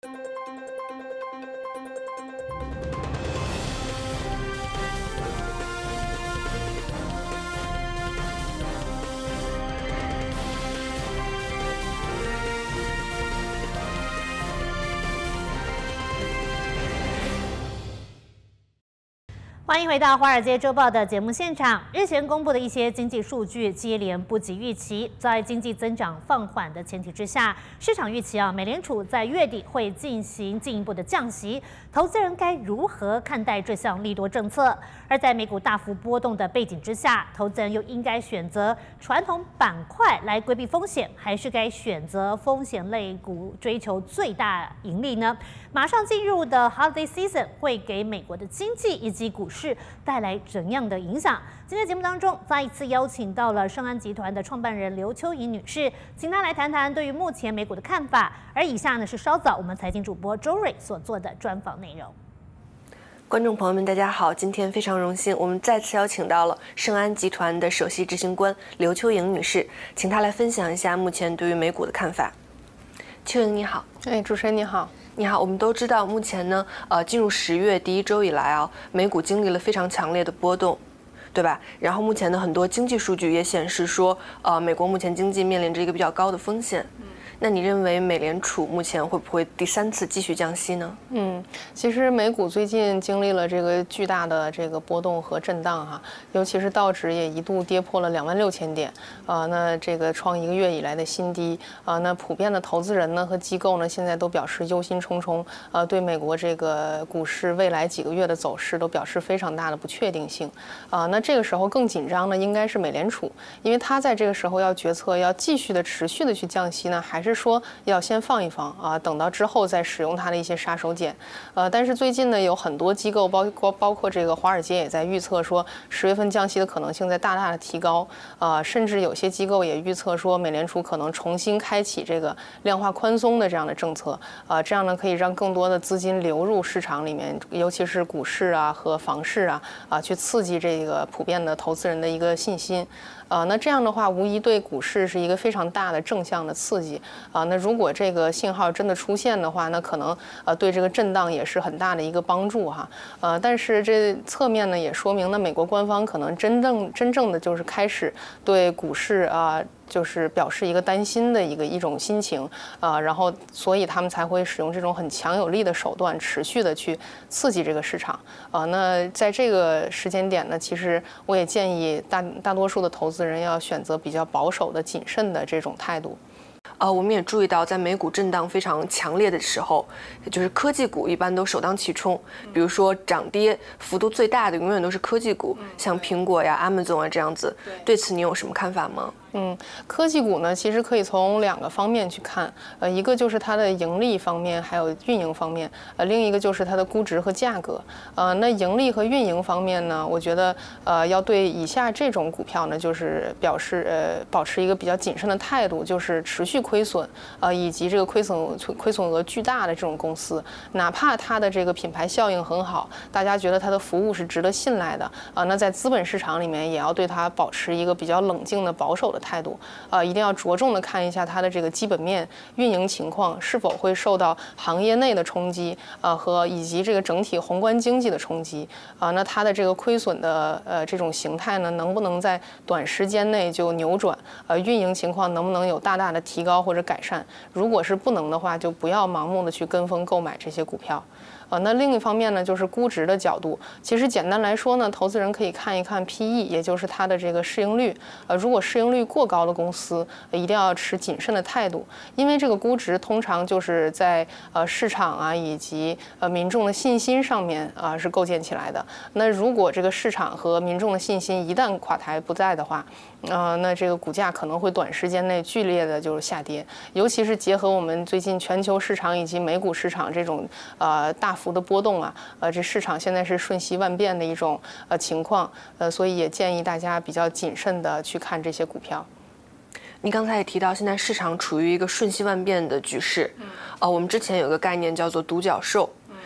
欢迎回到《华尔街周报》的节目现场。日前公布的一些经济数据接连不及预期，在经济增长放缓的前提之下，市场预期美联储在月底会进行进一步的降息，投资人该如何看待这项利多政策？而在美股大幅波动的背景之下，投资人又应该选择传统板块来规避风险，还是该选择风险类股追求最大盈利呢？马上进入的 Holiday Season 会给美国的经济以及股市带来怎样的影响？今天节目当中再一次邀请到了盛安集团的创办人刘秋莹女士，请她来谈谈对于目前美股的看法。而以下呢是稍早我们财经主播周瑞所做的专访内容。 观众朋友们，大家好！今天非常荣幸，我们再次邀请到了盛安集团的首席执行官刘秋莹女士，请她来分享一下目前对于美股的看法。秋莹你好。 主持人你好。 你好，我们都知道，目前呢，进入10月第一周以来美股经历了非常强烈的波动，对吧？然后目前的很多经济数据也显示说，美国目前经济面临着一个比较高的风险。那你认为美联储目前会不会第3次继续降息呢？ 其实美股最近经历了这个巨大的这个波动和震荡哈，尤其是道指也一度跌破了26000点，那这个创1个月以来的新低，那普遍的投资人呢和机构呢现在都表示忧心忡忡，对美国这个股市未来几个月的走势都表示非常大的不确定性，那这个时候更紧张的应该是美联储，因为他在这个时候要决策要继续的持续的去降息呢，还是说要先放一放等到之后再使用它的一些杀手锏。但是最近呢，有很多机构包括这个华尔街也在预测说10月份降息的可能性在大大的提高，甚至有些机构也预测说美联储可能重新开启这个量化宽松的这样的政策，这样呢可以让更多的资金流入市场里面，尤其是股市和房市去刺激这个普遍的投资人的一个信心。那这样的话，无疑对股市是一个非常大的正向的刺激那如果这个信号真的出现的话，那可能对这个震荡也是很大的一个帮助哈。但是这侧面呢也说明呢，美国官方可能真正的就是开始对股市就是表示一个担心的一种心情然后所以他们才会使用这种很强有力的手段，持续的去刺激这个市场那在这个时间点呢，其实我也建议大多数的投资人要选择比较保守的、谨慎的这种态度。 我们也注意到，在美股震荡非常强烈的时候，就是科技股一般都首当其冲。比如说涨跌幅度最大的永远都是科技股，像苹果呀、Amazon 这样子。对此你有什么看法吗？ 科技股呢，其实可以从2个方面去看，一个就是它的盈利方面，还有运营方面，另一个就是它的估值和价格。那盈利和运营方面呢，我觉得要对以下这种股票呢，就是保持一个比较谨慎的态度，就是持续亏损，以及这个亏损额巨大的这种公司，哪怕它的这个品牌效应很好，大家觉得它的服务是值得信赖的，那在资本市场里面也要对它保持一个比较冷静的、保守的态度，一定要着重的看一下它的这个基本面、运营情况是否会受到行业内的冲击，以及这个整体宏观经济的冲击，那它的这个亏损的这种形态呢，能不能在短时间内就扭转？运营情况能不能有大大的提高或者改善？如果是不能的话，就不要盲目的去跟风购买这些股票。那另一方面呢，就是估值的角度。其实简单来说呢，投资人可以看一看 PE， 也就是它的这个市盈率。如果市盈率过高的公司，一定要持谨慎的态度，因为这个估值通常就是在市场以及民众的信心上面是构建起来的。那如果这个市场和民众的信心一旦垮台不在的话，那这个股价可能会短时间内剧烈的就是下跌，尤其是结合我们最近全球市场以及美股市场这种大幅的波动这市场现在是瞬息万变的一种情况，所以也建议大家比较谨慎的去看这些股票。 你刚才也提到，现在市场处于一个瞬息万变的局势，我们之前有个概念叫做独角兽。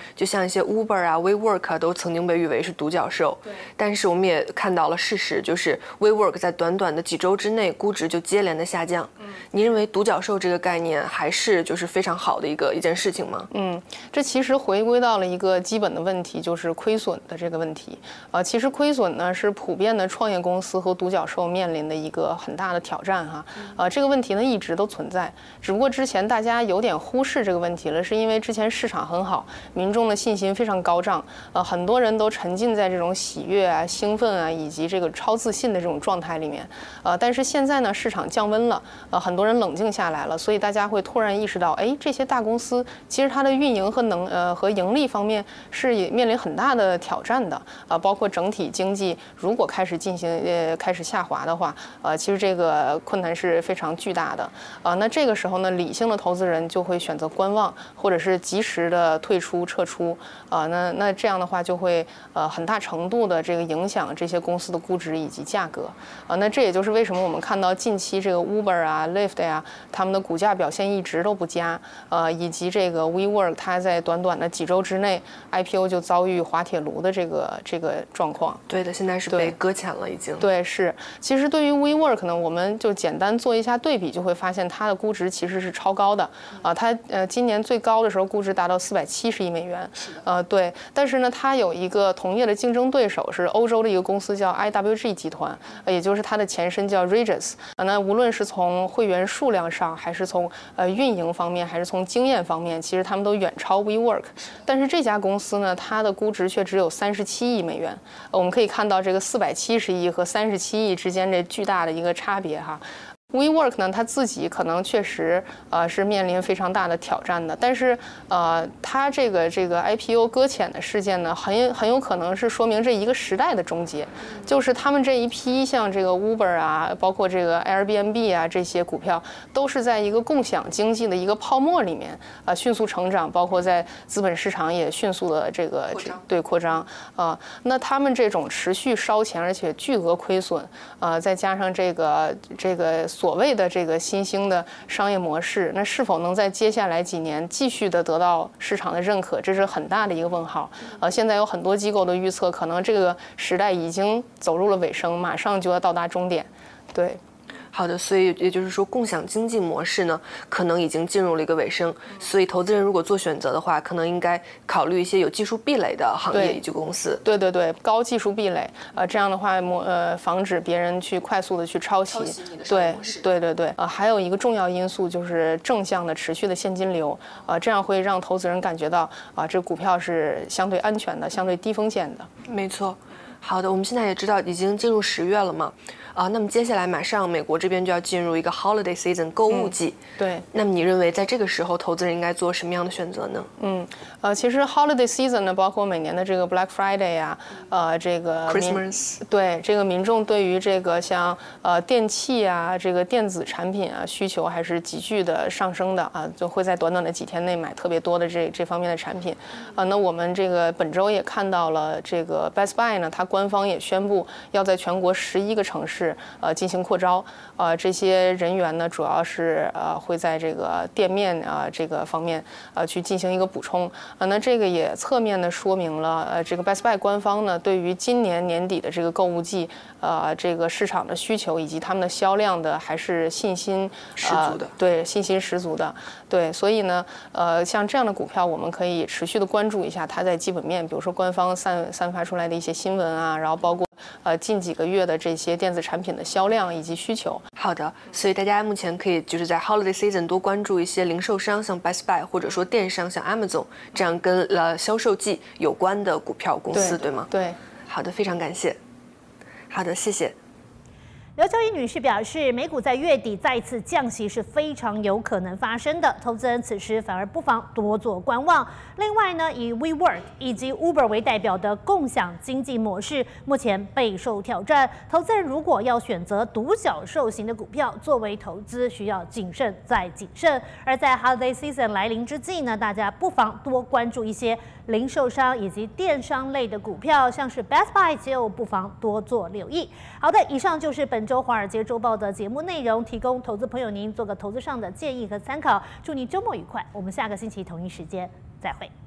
就像一些 Uber 啊、WeWork 啊，都曾经被誉为是独角兽。但是我们也看到了事实，就是 WeWork 在短短的几周之内，估值就接连的下降。您认为独角兽这个概念还是就是非常好的一件事情吗？ 这其实回归到了一个基本的问题，就是亏损的这个问题。其实亏损呢是普遍的创业公司和独角兽面临的一个很大的挑战哈。这个问题呢一直都存在，只不过之前大家有点忽视这个问题了，是因为之前市场很好，民众的信心非常高涨，很多人都沉浸在这种喜悦啊、兴奋啊以及这个超自信的这种状态里面。但是现在呢，市场降温了，很多人冷静下来了，所以大家会突然意识到，哎，这些大公司其实它的运营和盈利方面是面临很大的挑战的。包括整体经济如果开始开始下滑的话，其实这个困难是非常巨大的。那这个时候呢，理性的投资人就会选择观望，或者是及时的退出撤出。那这样的话就会很大程度的这个影响这些公司的估值以及价格。那这也就是为什么我们看到近期这个 Uber 啊、Lyft 呀，他们的股价表现一直都不佳。以及这个 WeWork 它在短短的几周之内 IPO 就遭遇滑铁卢的这个状况。 对的，现在是被搁浅了已经。 对，是。其实对于 WeWork 呢，我们就简单做一下对比，就会发现它的估值其实是超高的。它今年最高的时候估值达到470亿美元。对。但是呢，它有一个同业的竞争对手是欧洲的一个公司叫 IWG 集团，也就是它的前身叫 Regus。那无论是从会员数量上，还是从运营方面，还是从经验方面，其实他们都远超 WeWork。但是这家公司呢，它的估值却只有37亿美元。我们可以看到这个470亿和37亿之间这巨大的一个差别哈。WeWork 呢，它自己可能确实是面临非常大的挑战的，但是它这个 IPO 搁浅的事件呢，很有可能是说明这一个时代的终结，就是他们这一批像这个 Uber 啊，包括这个 Airbnb 啊这些股票，都是在一个共享经济的一个泡沫里面迅速成长，包括在资本市场也迅速的扩张那他们这种持续烧钱而且巨额亏损再加上这个所谓的这个新兴的商业模式，那是否能在接下来几年继续的得到市场的认可，这是很大的一个问号。现在有很多机构的预测，可能这个时代已经走入了尾声，马上就要到达终点。对。 好的，所以也就是说，共享经济模式呢，可能已经进入了一个尾声。所以，投资人如果做选择的话，可能应该考虑一些有技术壁垒的行业以及公司。 对，高技术壁垒，这样的话，防止别人去快速的去抄袭你的商业模式。 对，还有一个重要因素就是正向的持续的现金流，这样会让投资人感觉到这股票是相对安全的、相对低风险的。 没错。好的，我们现在也知道已经进入10月了嘛。那么接下来马上美国这边就要进入一个 holiday season 购物季。 对。 那么你认为在这个时候，投资人应该做什么样的选择呢？ 其实 holiday season 呢，包括每年的这个 Black Friday 呀，这个 Christmas。 对，这个民众对于这个像电器啊，这个电子产品啊，需求还是急剧的上升的就会在短短的几天内买特别多的这方面的产品。那我们这个本周也看到了这个 Best Buy 呢，它官方也宣布要在全国11个城市进行扩招，这些人员呢主要是会在这个店面这个方面去进行一个补充。那这个也侧面的说明了这个 Best Buy 官方呢对于今年年底的这个购物季这个市场的需求以及他们的销量的还是信心十足的。 对，信心十足的。对，所以呢像这样的股票我们可以持续的关注一下它在基本面，比如说官方散发出来的一些新闻啊，然后包括近几个月的这些电子产品的销量以及需求。 好的，所以大家目前可以就是在 holiday season 多关注一些零售商，像 Best Buy， 或者说电商像 Amazon 这样跟销售季有关的股票公司，对吗？ 对。 好的，非常感谢。好的，谢谢。 刘秋怡女士表示，美股在月底再次降息是非常有可能发生的，投资人此时反而不妨多做观望。另外呢，以 WeWork 以及 Uber 为代表的共享经济模式目前备受挑战，投资人如果要选择独角兽型的股票作为投资，需要谨慎再谨慎。而在 Holiday Season 来临之际呢，大家不妨多关注一些零售商以及电商类的股票，像是 Best Buy 就不妨多做留意。好的，以上就是本周华尔街周报的节目内容，提供投资朋友您做个投资上的建议和参考。祝您周末愉快，我们下个星期同一时间再会。